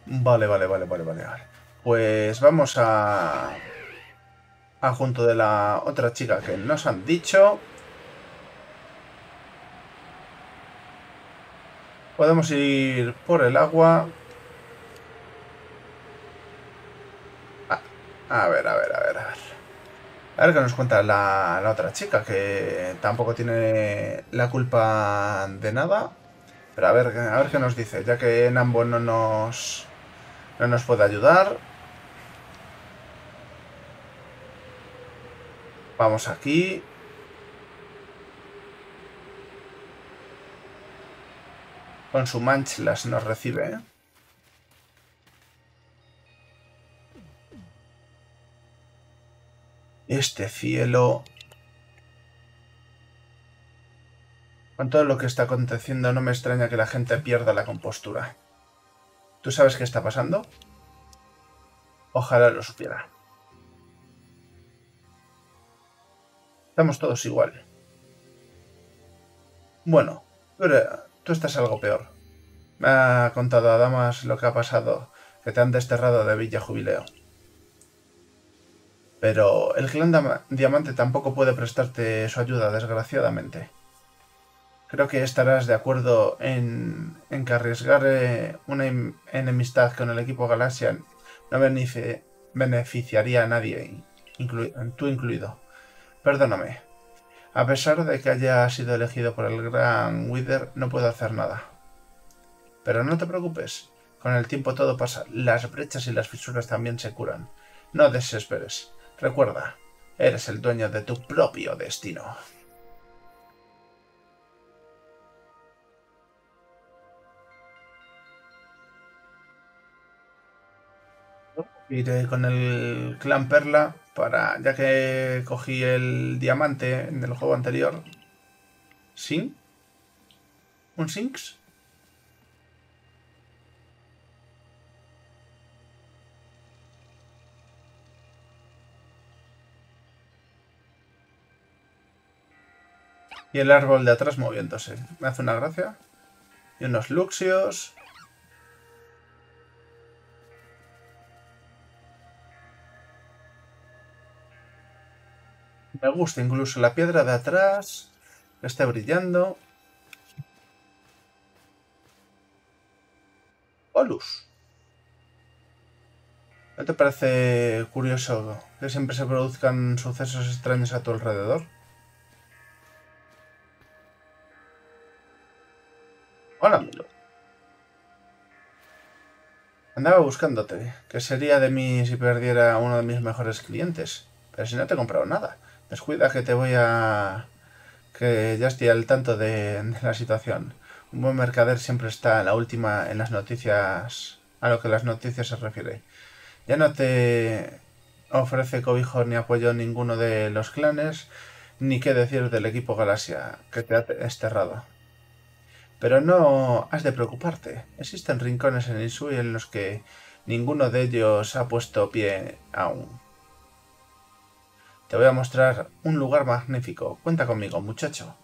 Vale, vale, vale, vale, vale, vale. Pues vamos a junto de la otra chica que nos han dicho. Podemos ir por el agua. A ver, a ver, a ver, a ver. A ver qué nos cuenta la otra chica, que tampoco tiene la culpa de nada. Pero a ver qué nos dice, ya que Nambo no nos puede ayudar. Vamos aquí. Con su manchlas nos recibe, ¿eh? Este cielo. Con todo lo que está aconteciendo, no me extraña que la gente pierda la compostura. ¿Tú sabes qué está pasando? Ojalá lo supiera. Estamos todos igual. Bueno, pero tú estás algo peor. Me ha contado a Damas lo que ha pasado, que te han desterrado de Villa Jubileo. Pero el clan Diamante tampoco puede prestarte su ayuda, desgraciadamente. Creo que estarás de acuerdo en que arriesgar una enemistad con el equipo Galaxia no beneficiaría a nadie, tú incluido. Perdóname. A pesar de que haya sido elegido por el Gran Wither, no puedo hacer nada. Pero no te preocupes. Con el tiempo todo pasa. Las brechas y las fisuras también se curan. No desesperes. Recuerda, eres el dueño de tu propio destino. Iré con el clan Perla para, ya que cogí el diamante en el juego anterior. ¿Sí? ¿Un Sinx? Y el árbol de atrás moviéndose. Me hace una gracia. Y unos Luxios. Me gusta incluso la piedra de atrás. Que esté brillando. Olus. ¿No te parece curioso que siempre se produzcan sucesos extraños a tu alrededor? Hola, Milo. Andaba buscándote. ¿Qué sería de mí si perdiera uno de mis mejores clientes? Pero si no te he comprado nada. Descuida que te voy a... que ya estoy al tanto de la situación. Un buen mercader siempre está en la última en las noticias... a lo que las noticias se refiere. Ya no te ofrece cobijo ni apoyo ninguno de los clanes, ni qué decir del equipo Galaxia, que te ha desterrado. Pero no has de preocuparte. Existen rincones en Isui en los que ninguno de ellos ha puesto pie aún. Te voy a mostrar un lugar magnífico. Cuenta conmigo, muchacho.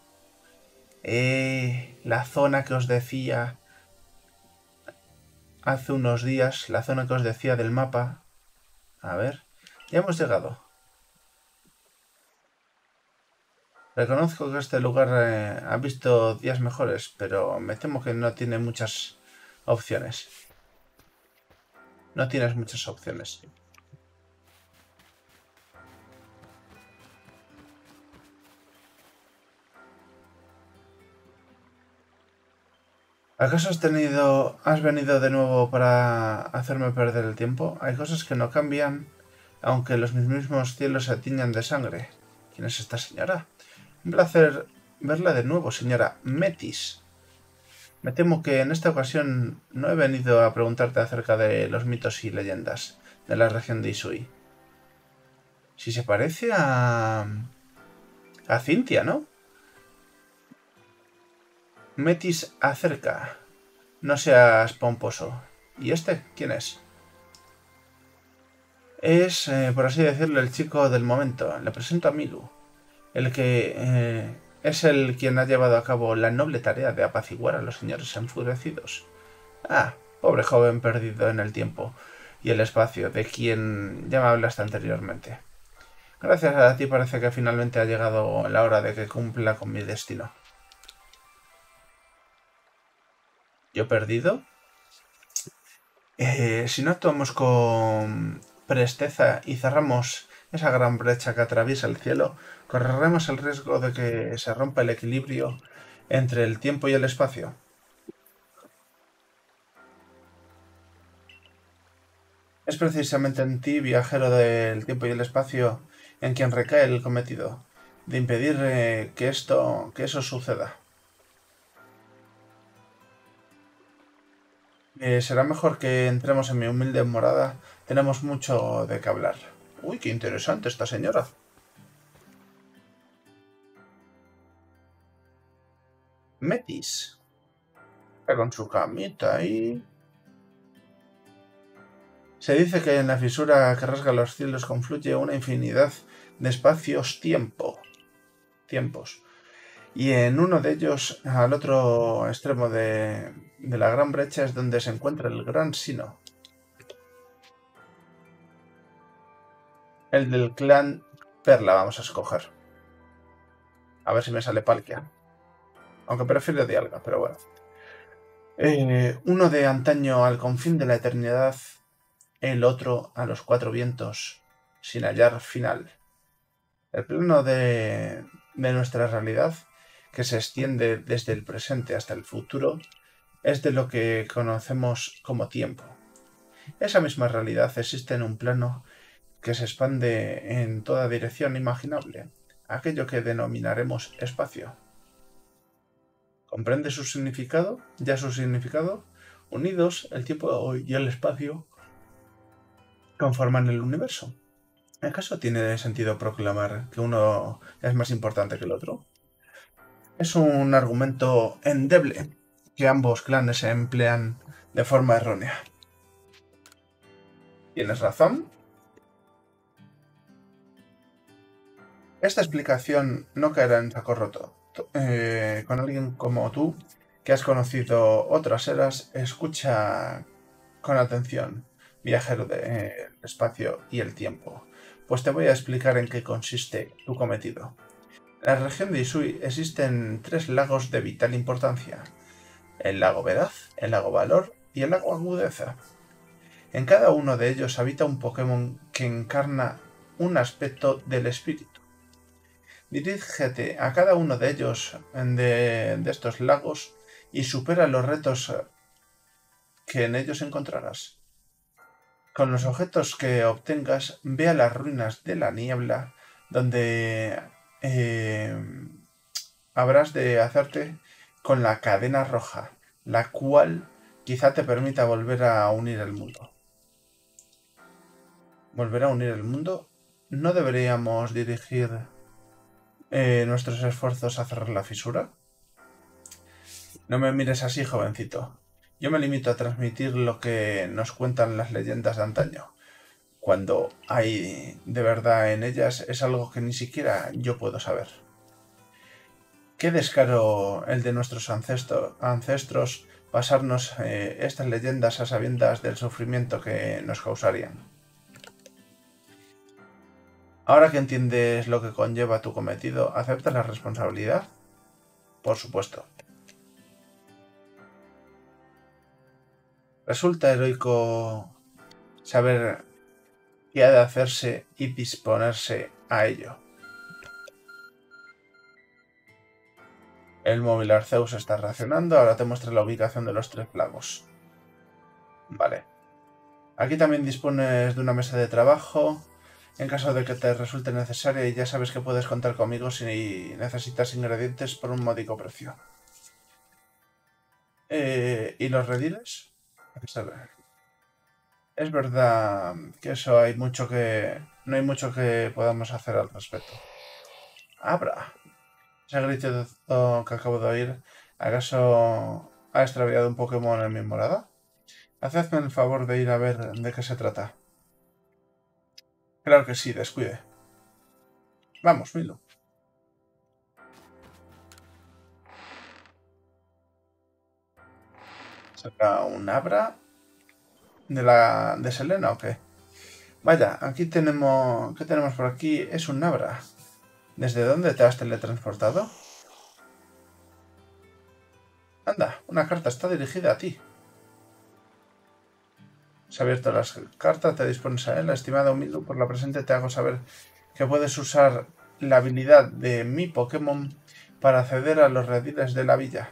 La zona que os decía hace unos días, la zona que os decía del mapa. A ver, ya hemos llegado. Reconozco que este lugar ha visto días mejores, pero me temo que no tiene muchas opciones. No tienes muchas opciones. ¿Acaso has venido de nuevo para hacerme perder el tiempo? Hay cosas que no cambian, aunque los mismos cielos se tiñan de sangre. ¿Quién es esta señora? Un placer verla de nuevo, señora Metis. Me temo que en esta ocasión no he venido a preguntarte acerca de los mitos y leyendas de la región de Isui. Si se parece a Cintia, ¿no? Metis acerca. No seas pomposo. ¿Y este quién es? Es, por así decirlo, el chico del momento. Le presento a Milu. El que es el quien ha llevado a cabo la noble tarea de apaciguar a los señores enfurecidos. Ah, Pobre joven perdido en el tiempo y el espacio, de quien ya me hablaste anteriormente. Gracias a ti parece que finalmente ha llegado la hora de que cumpla con mi destino. ¿Yo perdido? Si no actuamos con presteza y cerramos esa gran brecha que atraviesa el cielo, correremos el riesgo de que se rompa el equilibrio entre el tiempo y el espacio. Es precisamente en ti, viajero del tiempo y el espacio, en quien recae el cometido de impedir que eso suceda. Será mejor que entremos en mi humilde morada. Tenemos mucho de qué hablar. Uy, qué interesante esta señora. Metis. Está con su camita ahí. Se dice que en la fisura que rasga los cielos confluye una infinidad de tiempos. Y en uno de ellos, al otro extremo de la gran brecha, es donde se encuentra el gran Sino. El del clan Perla vamos a escoger. A ver si me sale Palkia. Aunque prefiero Dialga, pero bueno. Uno de antaño al confín de la eternidad, el otro a los cuatro vientos, sin hallar final. El plano de nuestra realidad, que se extiende desde el presente hasta el futuro, es de lo que conocemos como tiempo. Esa misma realidad existe en un plano que se expande en toda dirección imaginable, aquello que denominaremos espacio. ¿Comprende su significado? ¿Ya su significado? Unidos, el tiempo y el espacio conforman el universo. ¿Acaso tiene sentido proclamar que uno es más importante que el otro? Es un argumento endeble que ambos clanes se emplean de forma errónea. ¿Tienes razón? Esta explicación no caerá en saco roto. Con alguien como tú, que has conocido otras eras, escucha con atención, viajero del espacio y el tiempo, pues te voy a explicar en qué consiste tu cometido. En la región de Isui existen tres lagos de vital importancia: el lago Veraz, el lago Valor y el lago Agudeza. En cada uno de ellos habita un Pokémon que encarna un aspecto del espíritu. Dirígete a cada uno de ellos, de estos lagos, y supera los retos que en ellos encontrarás. Con los objetos que obtengas, ve a las ruinas de la niebla, donde eh, habrás de hacerte con la cadena roja, la cual quizá te permita volver a unir el mundo. ¿Volver a unir el mundo? ¿No deberíamos dirigir nuestros esfuerzos a cerrar la fisura? No me mires así, jovencito. Yo me limito a transmitir lo que nos cuentan las leyendas de antaño. Cuando hay de verdad en ellas es algo que ni siquiera yo puedo saber. Qué descaro el de nuestros ancestros pasarnos estas leyendas a sabiendas del sufrimiento que nos causarían. Ahora que entiendes lo que conlleva tu cometido, ¿aceptas la responsabilidad? Por supuesto. Resulta heroico saber qué ha de hacerse y disponerse a ello. El móvil Arceus está reaccionando, ahora te muestra la ubicación de los tres lagos. Vale. Aquí también dispones de una mesa de trabajo en caso de que te resulte necesaria, y ya sabes que puedes contar conmigo si necesitas ingredientes por un módico precio. ¿Y los rediles? Es verdad que eso hay mucho que... No hay mucho que podamos hacer al respecto. ¡Abra! Ese grito que acabo de oír, ¿acaso ha extraviado un Pokémon en mi morada? Hacedme el favor de ir a ver de qué se trata. Claro que sí, descuide. Vamos, Milo. Saca un Abra ¿De Selena o qué? Vaya, aquí tenemos... ¿Qué tenemos por aquí? Es un Nabra. ¿Desde dónde te has teletransportado? Anda, una carta está dirigida a ti. Se ha abierto las cartas, te dispones a él. Estimado Milu, por la presente te hago saber que puedes usar la habilidad de mi Pokémon para acceder a los rediles de la villa.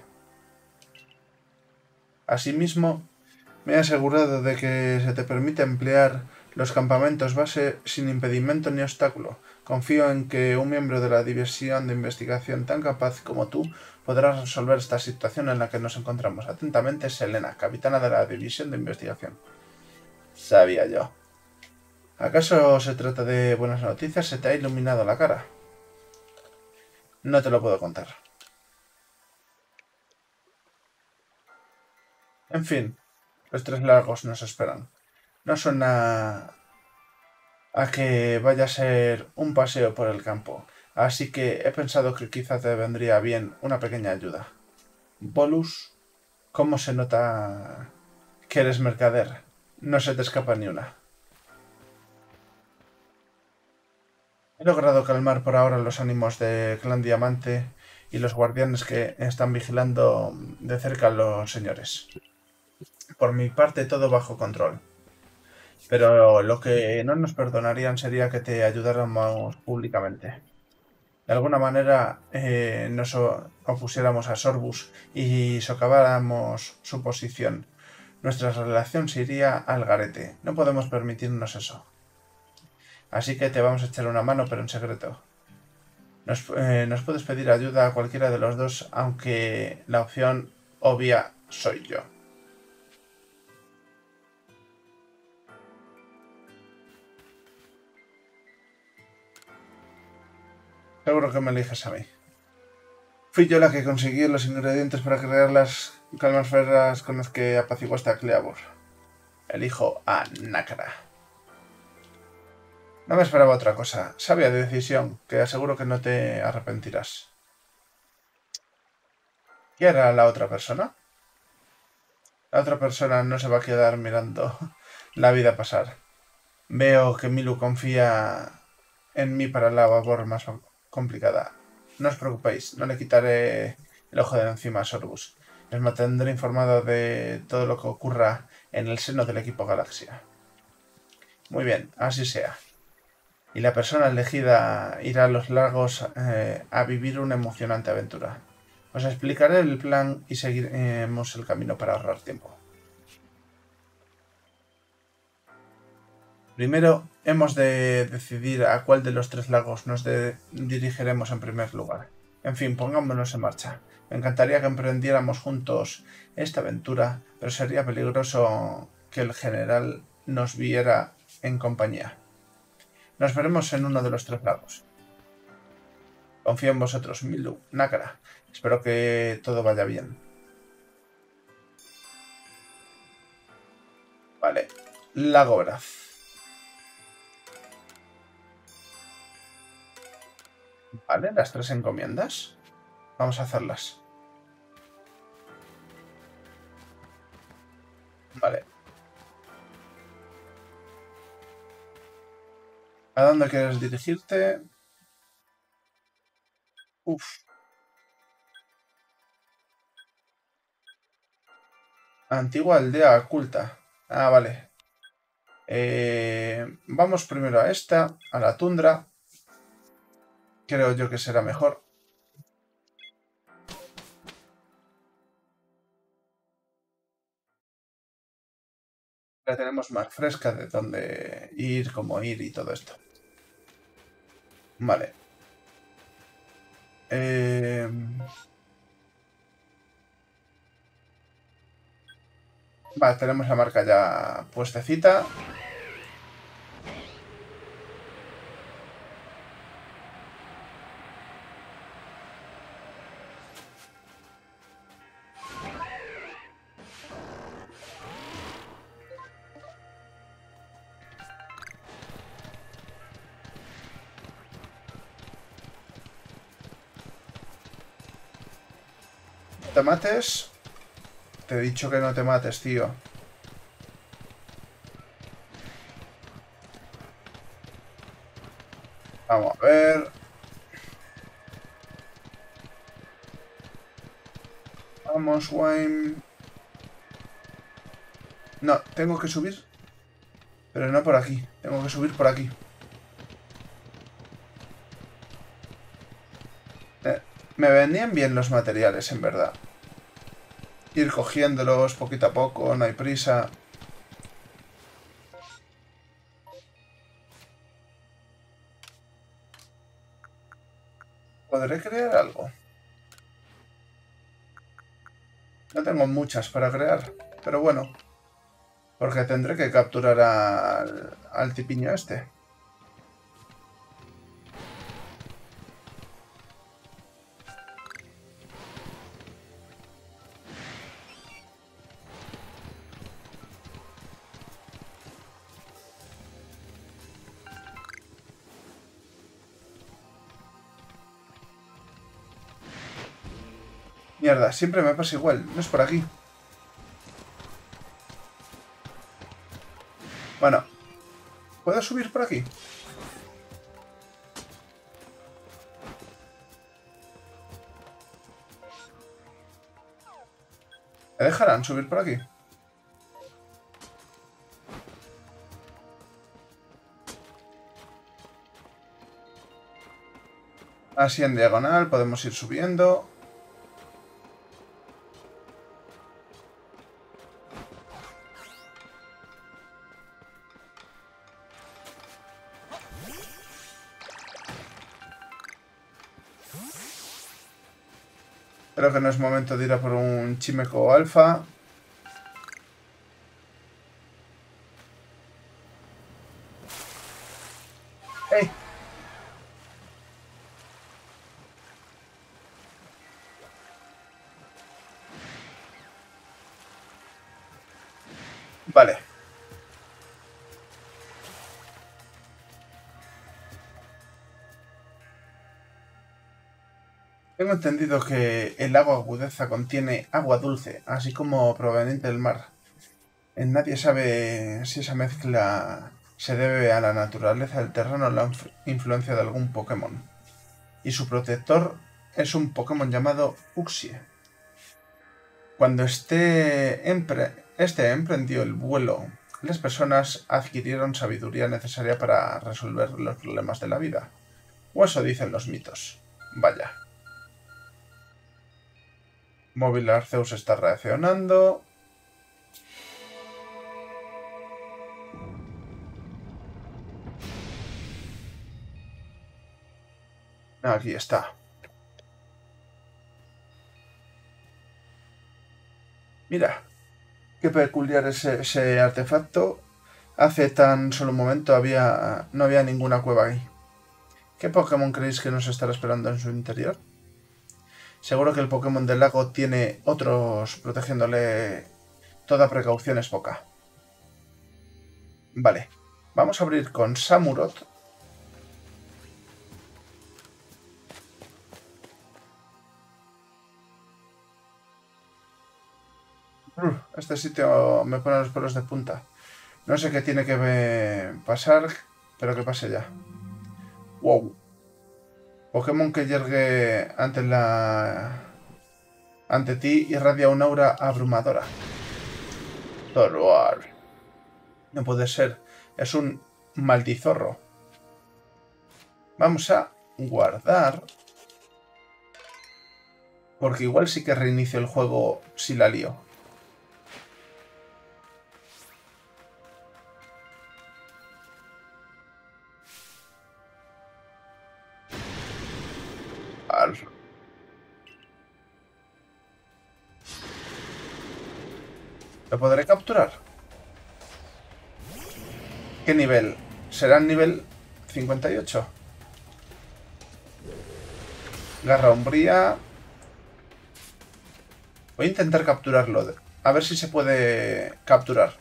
Asimismo, me he asegurado de que se te permite emplear los campamentos base sin impedimento ni obstáculo. Confío en que un miembro de la división de investigación tan capaz como tú podrá resolver esta situación en la que nos encontramos. Atentamente, Selena, capitana de la división de investigación. Sabía yo. ¿Acaso se trata de buenas noticias? ¿Se te ha iluminado la cara? No te lo puedo contar. En fin, los tres lagos nos esperan. No suena a que vaya a ser un paseo por el campo, así que he pensado que quizá te vendría bien una pequeña ayuda. Bolus, ¿cómo se nota que eres mercader? No se te escapa ni una. He logrado calmar por ahora los ánimos de Clan Diamante y los guardianes que están vigilando de cerca a los señores. Por mi parte, todo bajo control. Pero lo que no nos perdonarían sería que te ayudáramos públicamente. De alguna manera nos opusiéramos a Sorbus y socaváramos su posición. Nuestra relación se iría al garete. No podemos permitirnos eso. Así que te vamos a echar una mano, pero en secreto. Nos puedes pedir ayuda a cualquiera de los dos, aunque la opción obvia soy yo. Seguro que me eliges a mí. Fui yo la que consiguió los ingredientes para crear las calmasferas con las que apaciguaste a Cleavor. Elijo a Nácara. No me esperaba otra cosa. Sabia decisión, que aseguro que no te arrepentirás. ¿Quién era la otra persona? La otra persona no se va a quedar mirando la vida pasar. Veo que Milu confía en mí para la labor más complicada. No os preocupéis, no le quitaré el ojo de encima a Sorbus. Les mantendré informado de todo lo que ocurra en el seno del equipo Galaxia. Muy bien, así sea. Y la persona elegida irá a los lagos a vivir una emocionante aventura. Os explicaré el plan y seguiremos el camino para ahorrar tiempo. Primero, hemos de decidir a cuál de los tres lagos nos dirigiremos en primer lugar. En fin, pongámonos en marcha. Me encantaría que emprendiéramos juntos esta aventura, pero sería peligroso que el general nos viera en compañía. Nos veremos en uno de los tres lagos. Confío en vosotros, Milu, Nácara. Espero que todo vaya bien. Vale. Lago Veraz. Vale, las tres encomiendas. Vamos a hacerlas. Vale. ¿A dónde quieres dirigirte? Uf. Antigua aldea oculta. Ah, vale. Vamos primero a esta, a la tundra. Creo yo que será mejor. La tenemos más fresca de dónde ir, cómo ir y todo esto. Vale. Vale, tenemos la marca ya puestecita. No te mates. Te he dicho que no te mates, tío. Vamos a ver. Vamos, Wayne. No, tengo que subir. Pero no por aquí. Tengo que subir por aquí. Me venían bien los materiales, en verdad. Ir cogiéndolos poquito a poco, no hay prisa. ¿Podré crear algo? No tengo muchas para crear, pero bueno. Porque tendré que capturar al tipiño este. Mierda, siempre me pasa igual. No es por aquí. Bueno, ¿puedo subir por aquí? ¿Me dejarán subir por aquí? Así en diagonal podemos ir subiendo. Creo que no es momento de ir a por un Chimeco alfa. ¡Ey! Vale. Tengo entendido que el lago Agudeza contiene agua dulce, así como proveniente del mar. Nadie sabe si esa mezcla se debe a la naturaleza del terreno o la influencia de algún Pokémon. Y su protector es un Pokémon llamado Uxie. Cuando este emprendió el vuelo, las personas adquirieron sabiduría necesaria para resolver los problemas de la vida. O eso dicen los mitos. Vaya. Móvil Arceus está reaccionando. Aquí está. Mira, qué peculiar es ese artefacto. Hace tan solo un momento no había ninguna cueva ahí. ¿Qué Pokémon creéis que nos estará esperando en su interior? Seguro que el Pokémon del lago tiene otros protegiéndole. Toda precaución es poca. Vale, vamos a abrir con Samurott. Este sitio me pone los pelos de punta. No sé qué tiene que pasar, pero que pase ya. Wow. Pokémon que yergue ante ti irradia una aura abrumadora. Zoroark. No puede ser. Es un maldizorro. Vamos a guardar. Porque igual sí que reinicio el juego si la lío. ¿Lo podré capturar? ¿Qué nivel? ¿Será nivel 58? Garra umbría. Voy a intentar capturarlo. A ver si se puede capturar.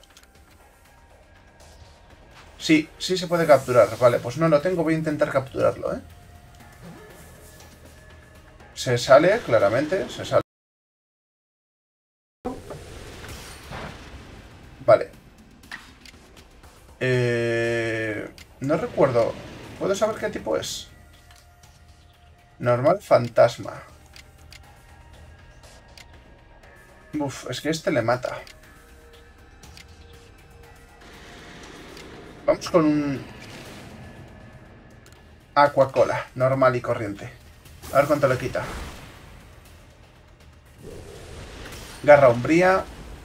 Sí, sí se puede capturar. Vale, pues no lo tengo. Voy a intentar capturarlo, ¿eh? Se sale, claramente. Se sale. Vale. No recuerdo. ¿Puedo saber qué tipo es? Normal fantasma. Uf, es que este le mata. Vamos con un Aquacola, normal y corriente. A ver cuánto le quita. Garra umbría.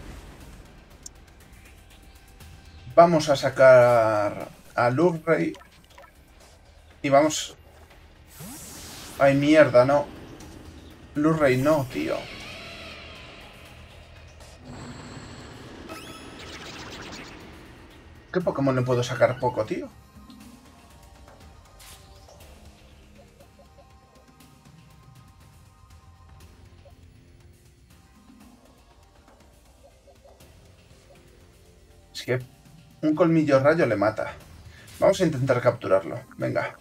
Vamos a sacar a Lurrey. Y vamos... Ay, mierda, no. Lurrey no, tío. ¿Qué Pokémon le puedo sacar poco, tío? Es que un colmillo rayo le mata. Vamos a intentar capturarlo. Venga.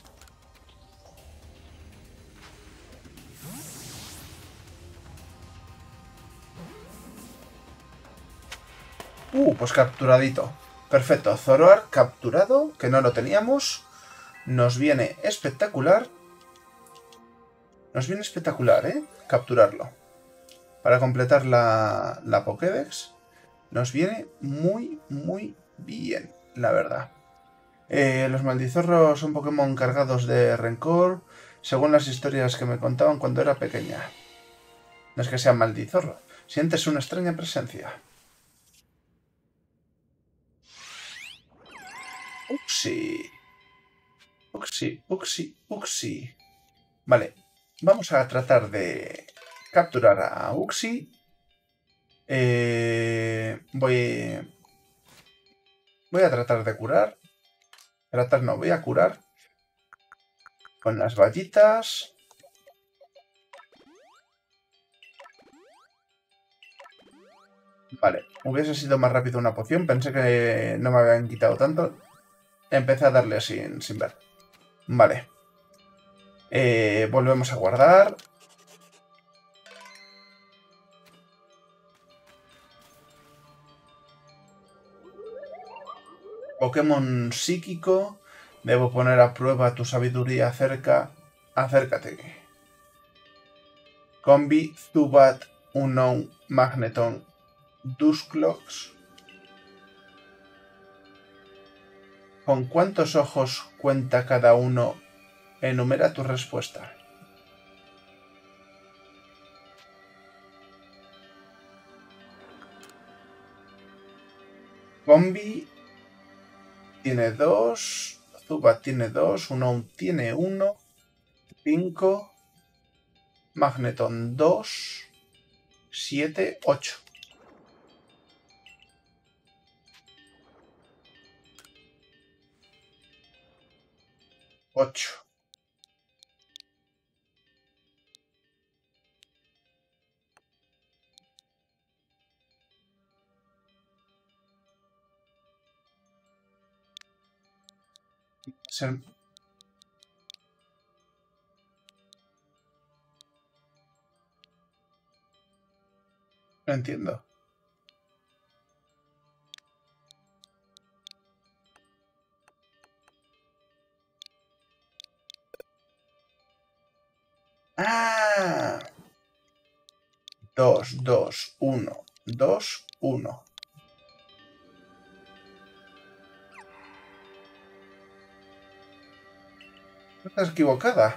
Pues capturadito. Perfecto. Zoroark capturado, que no lo teníamos. Nos viene espectacular. Nos viene espectacular, ¿eh? Capturarlo. Para completar la Pokédex. Nos viene muy, muy bien, la verdad. Los Maldizorros son Pokémon cargados de rencor, según las historias que me contaban cuando era pequeña. No es que sea Maldizorro, sientes una extraña presencia. Uxi. Uxi, Uxi, Uxi. Vale, vamos a tratar de capturar a Uxi. Voy a tratar de curar. No, voy a curar con las vallitas. Vale, hubiese sido más rápido una poción. Pensé que no me habían quitado tanto. Empecé a darle sin ver. Vale. Volvemos a guardar. Pokémon psíquico. Debo poner a prueba tu sabiduría Acércate. Combi, Zubat, Unown, Magneton, Dusclops. ¿Con cuántos ojos cuenta cada uno? Enumera tu respuesta. Combi tiene 2, Zubat tiene 2, Unown tiene 1, 5, Magneton 2, 7, 8. 8. No entiendo. ¡Ah! 2, 2, 1, 2, 1. Estás equivocada.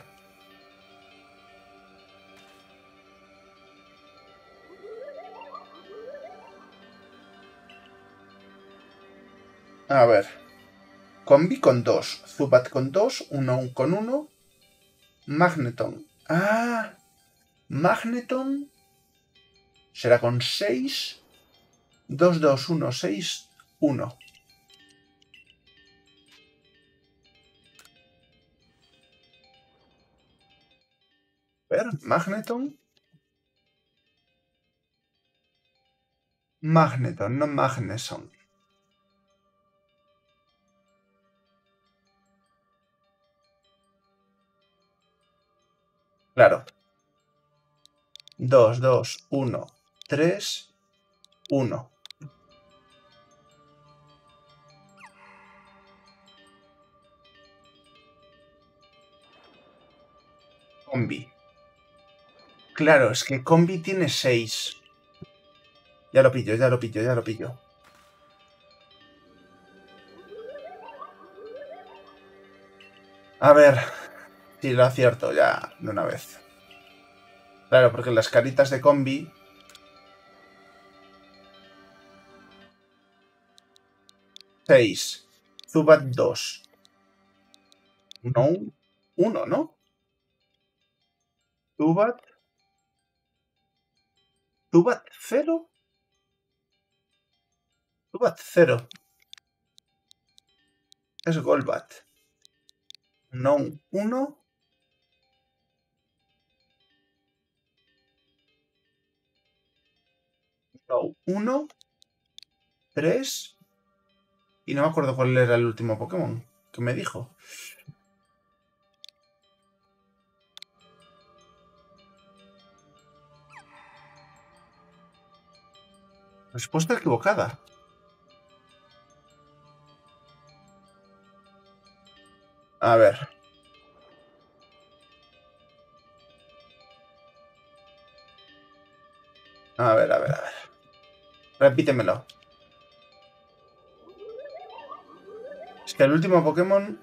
A ver. Combi con 2, Zubat con 2, Unown con 1, Magneton. ¡Ah! Magneton será con 6, 2, 2, 1, 6, 1. A ver, Magneton. Magneton, no Magneson. Claro. 2, 2, 1, 3, 1. Combi. Claro, es que Combi tiene 6. Ya lo pillo, ya lo pillo, ya lo pillo. A ver si lo acierto ya de una vez. Claro, porque las caritas de Combi... 6. Zubat 2. No, 1, ¿no? Zubat. Zubat 0. Zubat 0. Es Golbat. No, 1. No, 1. 3. Y no me acuerdo cuál era el último Pokémon que me dijo. Respuesta equivocada. A ver. A ver, a ver, a ver. Repítemelo. Es que el último Pokémon...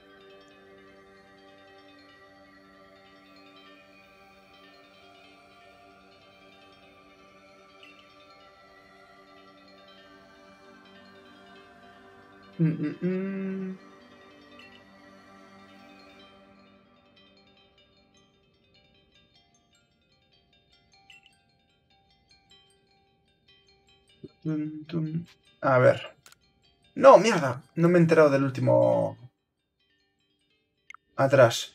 A ver. No, mierda. No me he enterado del último... Atrás.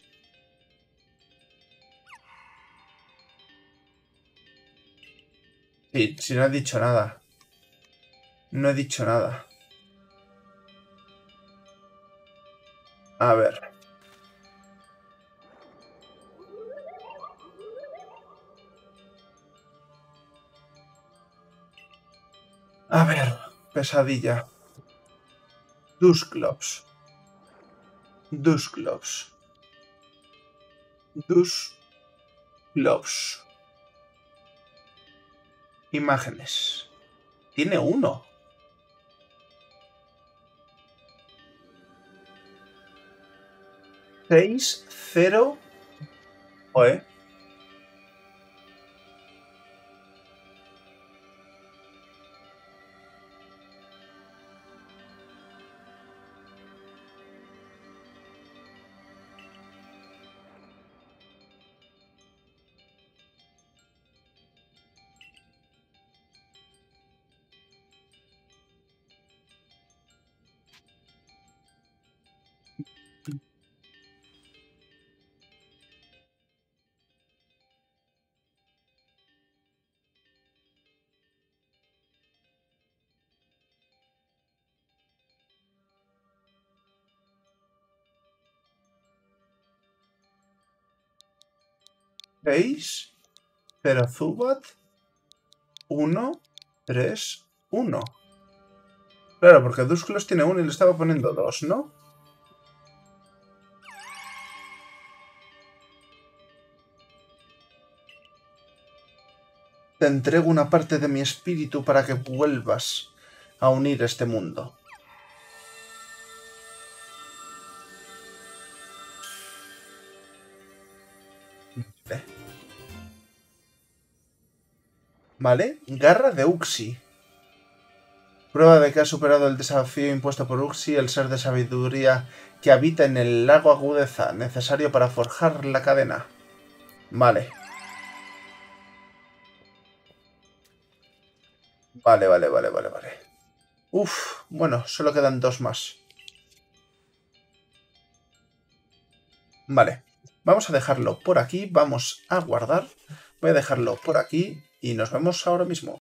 Sí, si no he dicho nada. No he dicho nada. A ver. A ver. Pesadilla. Dusclops. Dusclops. Dusclops. Imágenes. Tiene 1. 6, 0. Oe. ¿Veis? Pero Zubat 1, 3, 1. Claro, porque Dusclops tiene 1 y le estaba poniendo 2, ¿no? Te entrego una parte de mi espíritu para que vuelvas a unir este mundo. ¿Vale? Garra de Uxie. Prueba de que ha superado el desafío impuesto por Uxie, el ser de sabiduría que habita en el lago Agudeza, necesario para forjar la cadena. Vale. Vale, vale, vale, vale, vale. Uf, bueno, solo quedan 2 más. Vale, vamos a dejarlo por aquí, vamos a guardar. Voy a dejarlo por aquí y nos vemos ahora mismo.